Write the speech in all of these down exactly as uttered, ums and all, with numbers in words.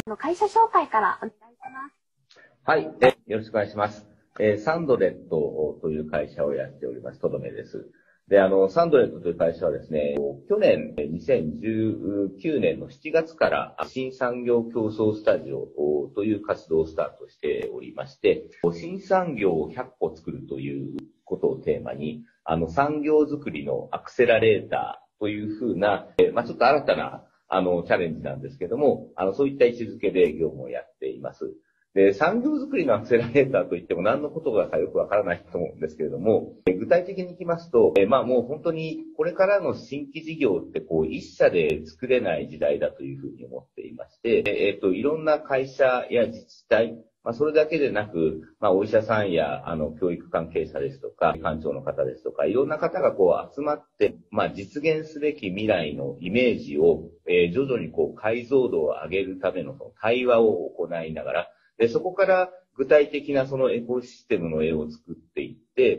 会社紹介からお願いします。 はい、えよろしくお願いします。えー、サンドレットという会社をやっております、とどめです。で、あの、サンドレットという会社はですね、去年、にせんじゅうきゅうねんのしちがつから新産業競争スタジオという活動をスタートしておりまして、新産業をひゃっこ作るということをテーマに、あの、産業づくりのアクセラレーターというふうな、まあ、ちょっと新たな、あの、チャレンジなんですけども、あの、そういった位置づけで業務をやっています。で、産業づくりのアクセラレーターといっても何のことがかよくわからないと思うんですけれども、具体的に言いますと、まあもう本当にこれからの新規事業ってこう一社で作れない時代だというふうに思っていまして、えっと、いろんな会社や自治体、まあそれだけでなく、まあお医者さんやあの教育関係者ですとか、官庁の方ですとか、いろんな方がこう集まって、まあ実現すべき未来のイメージを、えー、徐々にこう解像度を上げるためのその対話を行いながら、で、そこから具体的なそのエコシステムの絵を作っていって、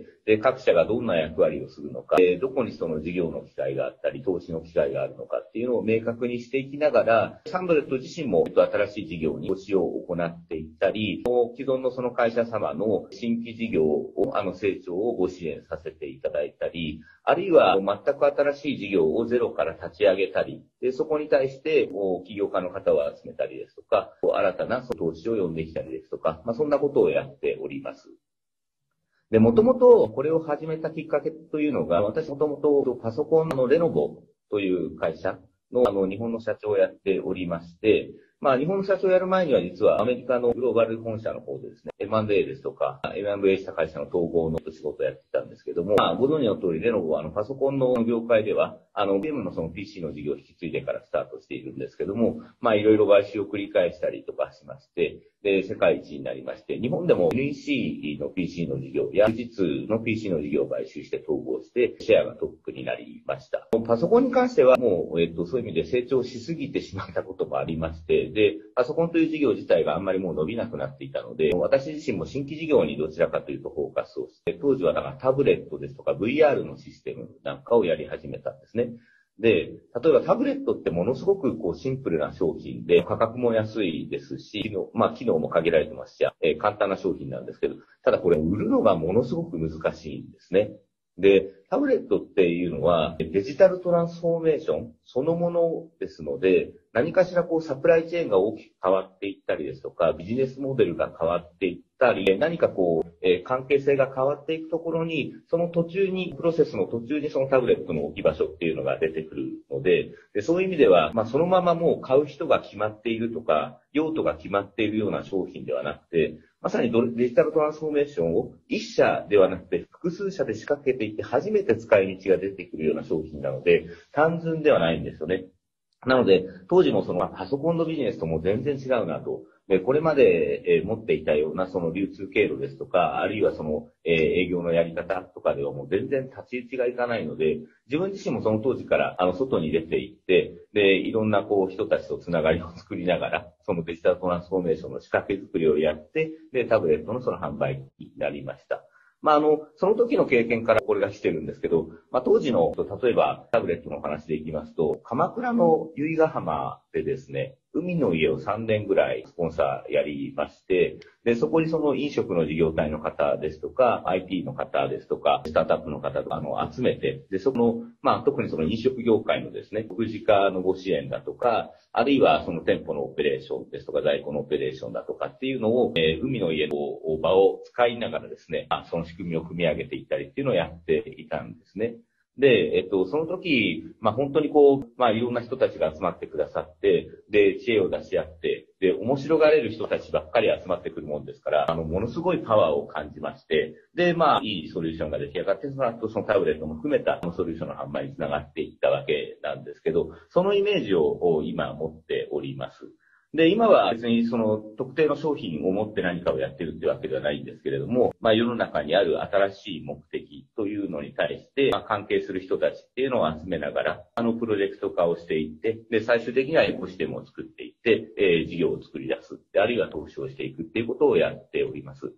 で、各社がどんな役割をするのか、で、どこにその事業の機会があったり、投資の機会があるのかっていうのを明確にしていきながら、サンドレット自身も新しい事業に投資を行っていったり、既存のその会社様の新規事業を、あの成長をご支援させていただいたり、あるいは全く新しい事業をゼロから立ち上げたり、で、そこに対して起業家の方を集めたりですとか、新たな投資を呼んできたりですとか、まあそんなことをやっております。で、もともとこれを始めたきっかけというのが、私もともとパソコンのレノボという会社のあの日本の社長をやっておりまして、まあ日本の社長をやる前には実はアメリカのグローバル本社の方でですね、エムアンドエー ですとか、エムアンドエー した会社の統合の仕事をやっていたんですけども、まあご存知の通りレノボはあのパソコンの業界では、あのゲームのその ピーシー の事業を引き継いでからスタートしているんですけども、まあいろいろ買収を繰り返したりとかしまして、で、世界一になりまして、日本でも エヌイーシー の ピーシー の事業や富士通の ピーシー の事業を買収して統合して、シェアがトップになりました。パソコンに関してはもう、えっと、そういう意味で成長しすぎてしまったこともありまして、で、パソコンという事業自体があんまりもう伸びなくなっていたので、私自身も新規事業にどちらかというとフォーカスをして、当時はだからタブレットですとか ブイアール のシステムなんかをやり始めたんですね。で、例えばタブレットってものすごくこうシンプルな商品で価格も安いですし、機能、まあ機能も限られてますし、えー、簡単な商品なんですけど、ただこれ売るのがものすごく難しいんですね。で、タブレットっていうのはデジタルトランスフォーメーションそのものですので、何かしらこうサプライチェーンが大きく変わっていったりですとか、ビジネスモデルが変わっていったり、何かこう、えー、関係性が変わっていくところに、その途中に、プロセスの途中にそのタブレットの置き場所っていうのが出てくるので、でそういう意味では、まあそのままもう買う人が決まっているとか、用途が決まっているような商品ではなくて、まさにデジタルトランスフォーメーションを一社ではなくて複数社で仕掛けていって初めて使い道が出てくるような商品なので、単純ではないんですよね。なので、当時のそのパソコンのビジネスとも全然違うなと。で、これまで持っていたようなその流通経路ですとか、あるいはその営業のやり方とかではもう全然立ち位置がいかないので、自分自身もその当時からあの外に出て行って、で、いろんなこう人たちとつながりを作りながら、そのデジタルトランスフォーメーションの仕掛け作りをやって、で、タブレットのその販売になりました。まあ、あの、その時の経験からこれが来てるんですけど、まあ、当時の、例えばタブレットの話でいきますと、鎌倉の由比ヶ浜でですね、海の家をさんねんぐらいスポンサーやりまして、で、そこにその飲食の事業体の方ですとか、アイティー の方ですとか、スタートアップの方とか、あの、集めて、で、そこの、まあ、特にその飲食業界のですね、食事化のご支援だとか、あるいはその店舗のオペレーションですとか、在庫のオペレーションだとかっていうのを、えー、海の家の場を使いながらですね、あ、その仕組みを組み上げていったりっていうのをやっていたんですね。で、えっと、その時、まあ本当にこう、まあいろんな人たちが集まってくださって、で、知恵を出し合って、で、面白がれる人たちばっかり集まってくるもんですから、あの、ものすごいパワーを感じまして、で、まあ、いいソリューションが出来上がって、その後、そのタブレットも含めたソリューションの販売につながっていったわけなんですけど、そのイメージを今持っております。で、今は別にその特定の商品を持って何かをやってるってわけではないんですけれども、まあ世の中にある新しい目的というのに対して、まあ、関係する人たちっていうのを集めながら、あのプロジェクト化をしていって、で、最終的にはエコシステムを作っていって、えー、事業を作り出す、あるいは投資をしていくっていうことをやっております。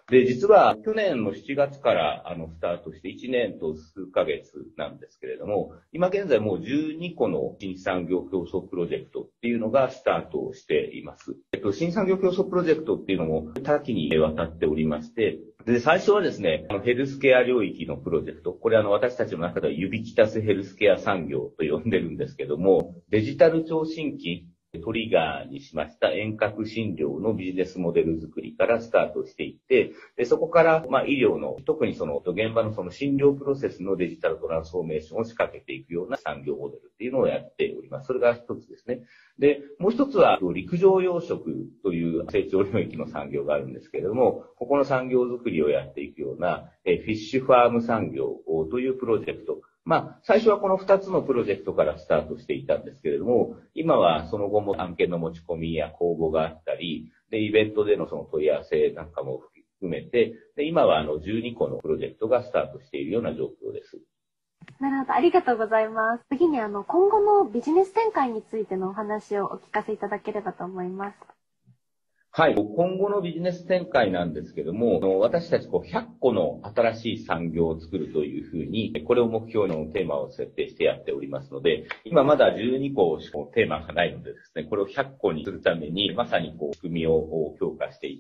で、実は去年のしちがつからあのスタートしていちねんと数ヶ月なんですけれども、今現在もうじゅうにこの新産業競争プロジェクトっていうのがスタートしています。えっと、新産業競争プロジェクトっていうのも多岐にわたっておりまして、で、最初はですね、あのヘルスケア領域のプロジェクト。これあの私たちの中では指きたすヘルスケア産業と呼んでるんですけども、デジタル聴診器トリガーにしました遠隔診療のビジネスモデル作りからスタートしていって、でそこから、まあ、医療の、特にその現場のその診療プロセスのデジタルトランスフォーメーションを仕掛けていくような産業モデルっていうのをやっております。それが一つですね。で、もう一つは陸上養殖という成長領域の産業があるんですけれども、ここの産業作りをやっていくようなえフィッシュファーム産業というプロジェクト。まあ、最初はこの二つのプロジェクトからスタートしていたんですけれども、今はその後も案件の持ち込みや公募があったり、で、イベントでのその問い合わせなんかも含めて、で、今はあのじゅうにこのプロジェクトがスタートしているような状況です。 なるほど、ありがとうございます。次にあの、今後のビジネス展開についてのお話をお聞かせいただければと思います。 はい。今後のビジネス展開なんですけども、私たちこうひゃっこの新しい産業を作るというふうに、これを目標のテーマを設定してやっておりますので、今まだじゅうにこしかテーマがないのでですね、これをひゃっこにするために、まさにこう、仕組みを強化していって、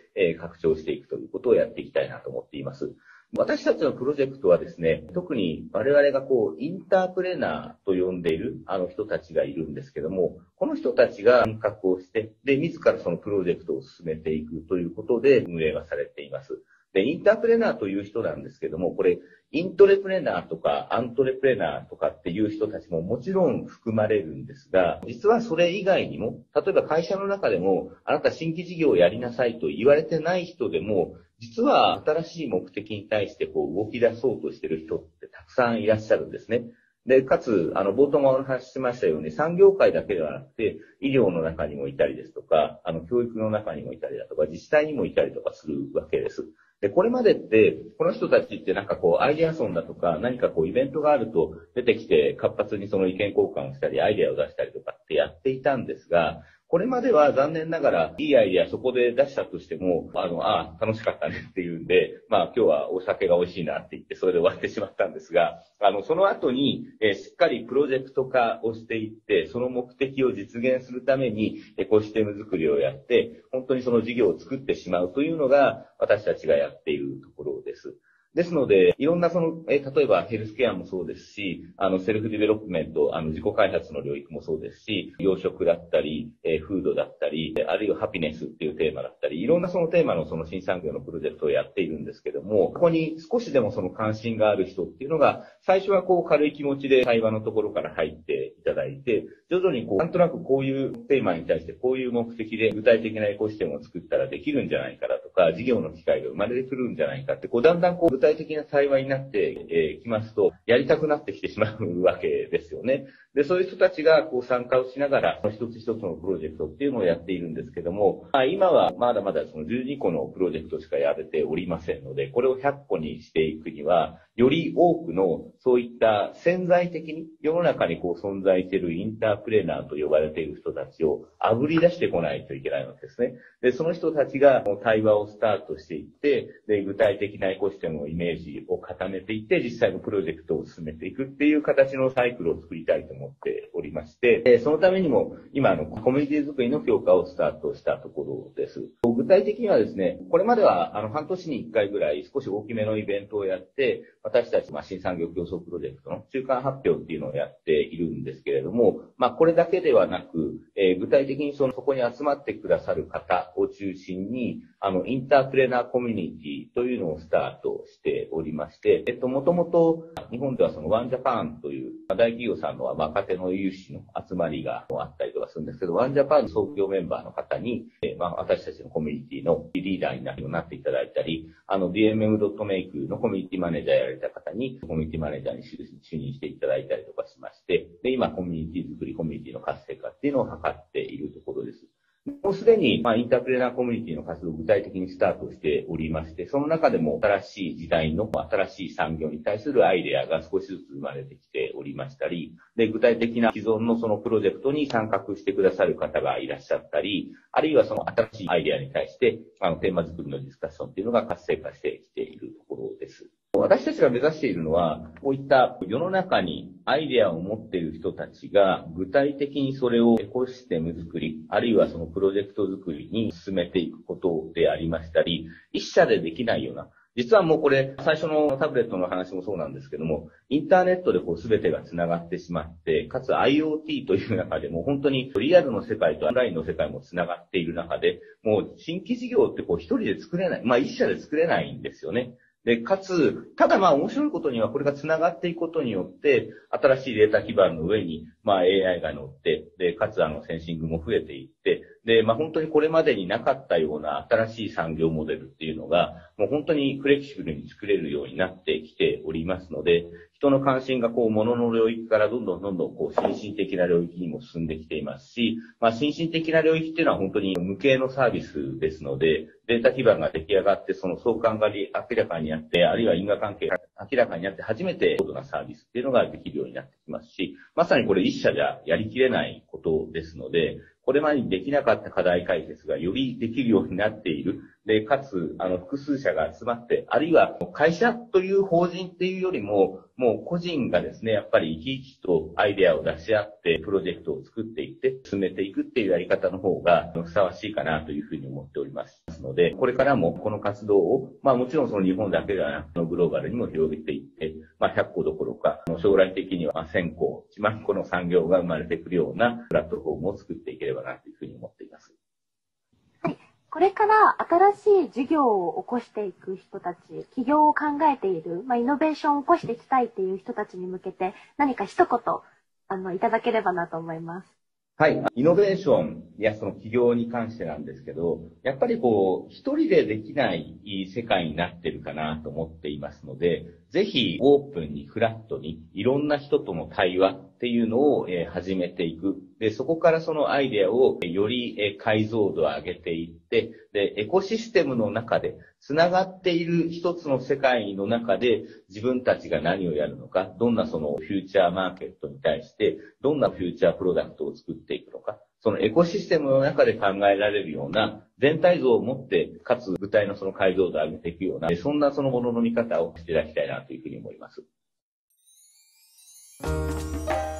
えー、拡張していくということをやっていきたいなと思っています。私たちのプロジェクトはですね、特に我々がこう、インタープレナーと呼んでいるあの人たちがいるんですけども、この人たちが参画をして、で、自らそのプロジェクトを進めていくということで運営がされています。で、インタープレナーという人なんですけども、これ、イントレプレナーとかアントレプレナーとかっていう人たちももちろん含まれるんですが、実はそれ以外にも、例えば会社の中でも、あなた新規事業をやりなさいと言われてない人でも、実は新しい目的に対してこう動き出そうとしている人ってたくさんいらっしゃるんですね。で、かつ、あの、冒頭もお話ししましたように、産業界だけではなくて、医療の中にもいたりですとか、あの、教育の中にもいたりだとか、自治体にもいたりとかするわけです。で、これまでって、この人たちってなんかこう、アイデアソンだとか、何かこう、イベントがあると出てきて、活発にその意見交換をしたり、アイデアを出したりとかってやっていたんですが、これまでは残念ながら、いいアイデアそこで出したとしても、あの、ああ、楽しかったねっていうんで、まあ今日はお酒が美味しいなって言って、それで終わってしまったんですが、あの、その後に、えー、しっかりプロジェクト化をしていって、その目的を実現するために、エコシステム作りをやって、本当にその事業を作ってしまうというのが、私たちがやっているところです。ですので、いろんなその、え、例えばヘルスケアもそうですし、あの、セルフディベロップメント、あの、自己開発の領域もそうですし、養殖だったり、えー、フードだったり、あるいはハピネスっていうテーマだったり、いろんなそのテーマのその新産業のプロジェクトをやっているんですけども、ここに少しでもその関心がある人っていうのが、最初はこう軽い気持ちで会話のところから入っていただいて、徐々にこう、なんとなくこういうテーマに対してこういう目的で具体的なエコシステムを作ったらできるんじゃないかだとか、事業の機会が生まれてくるんじゃないかって、こう、だんだんこう、具体的な対話になってきますと、やりたくなってきてしまうわけですよね。で、そういう人たちがこう参加をしながら、一つ一つのプロジェクトっていうのをやっているんですけども、まあ、今はまだまだそのじゅうにこのプロジェクトしかやれておりませんので、これをひゃっこにしていくには、より多くのそういった潜在的に世の中にこう存在しているインタープレーナーと呼ばれている人たちをあぶり出してこないといけないわけですね。で、その人たちが対話をスタートしていって、で、具体的なエコシステムのイメージを固めていって、実際のプロジェクトを進めていくっていう形のサイクルを作りたいと思っておりまして、そのためにも今あのコミュニティ作りの強化をスタートしたところです。具体的にはですね、これまではあの半年にいっかいぐらい少し大きめのイベントをやって、私たち、まあ、新産業競争プロジェクトの中間発表っていうのをやっているんですけれども、まあ、これだけではなく、えー、具体的にその、そこに集まってくださる方を中心に、あの、インタープレーナーコミュニティというのをスタートしておりまして、えっと、もともと、日本ではそのワンジャパンという大企業さんの若手の有志の集まりがあったりとかするんですけど、ワンジャパン創業メンバーの方に、えー、まあ、私たちのコミュニティのリーダーになっていただいたり、あの、ディーエムエムドットメイク のコミュニティマネージャーやられた方に、コミュニティマネージャーに就任していただいたりとかしまして、で、今、コミュニティ作り、コミュニティの活性化っていうのを図っているところです。 もうすでに、まあ、インタープレーナーコミュニティの活動を具体的にスタートしておりまして、その中でも新しい時代の新しい産業に対するアイデアが少しずつ生まれてきておりましたり、で、具体的な既存のそのプロジェクトに参画してくださる方がいらっしゃったり、あるいはその新しいアイデアに対して、あの、テーマ作りのディスカッションっていうのが活性化してきているところです。私たちが目指しているのは、こういった世の中にアイデアを持っている人たちが具体的にそれをエコシステム作り、あるいはそのプロジェクト作りに進めていくことでありましたり、一社でできないような、実はもうこれ、最初のタブレットの話もそうなんですけども、インターネットでこう全てが繋がってしまって、かつ IoT という中でも本当にリアルの世界とオンラインの世界も繋がっている中で、もう新規事業ってこう一人で作れない、まあ一社で作れないんですよね。で、かつ、ただまあ面白いことにはこれが繋がっていくことによって、新しいデータ基盤の上に、まあ エーアイ が乗って、で、かつあのセンシングも増えていって、で、まあ本当にこれまでになかったような新しい産業モデルっていうのが、もう本当にフレキシブルに作れるようになってきておりますので、人の関心がこう、物の領域からどんどんどんどんこう、心身的な領域にも進んできていますし、まあ、心身的な領域っていうのは本当に無形のサービスですので、データ基盤が出来上がって、その相関が明らかになって、あるいは因果関係が明らかになって初めて高度なサービスっていうのができるようになってきますし、まさにこれ一社じゃやりきれないことですので、これまでにできなかった課題解決がよりできるようになっている。で、かつ、あの、複数社が集まって、あるいは会社という法人っていうよりも、もう個人がですね、やっぱり生き生きとアイデアを出し合って、プロジェクトを作っていって、進めていくっていうやり方の方がふさわしいかなというふうに思っておりますので、これからもこの活動を、まあもちろんその日本だけではなく、グローバルにも広げていって、まあひゃっこどころか、将来的にはせんこ、いちまんこの産業が生まれてくるようなプラットフォームを作っていければなというふうに思っています。 はい。これから新しい事業を起こしていく人たち、起業を考えている、まあ、イノベーションを起こしていきたいっていう人たちに向けて、何か一言、あの、いただければなと思います。 はい。イノベーションやその起業に関してなんですけど、やっぱりこう、一人でできない世界になってるかなと思っていますので、ぜひオープンにフラットにいろんな人との対話っていうのを始めていく。で、そこからそのアイデアをより解像度を上げていって、で、エコシステムの中で繋がっている一つの世界の中で自分たちが何をやるのか、どんなそのフューチャーマーケットに対してどんなフューチャープロダクトを作っていくのか、そのエコシステムの中で考えられるような全体像を持って、かつ具体のその解像度を上げていくような、そんなそのものの見方をしていただきたいなというふうに思います。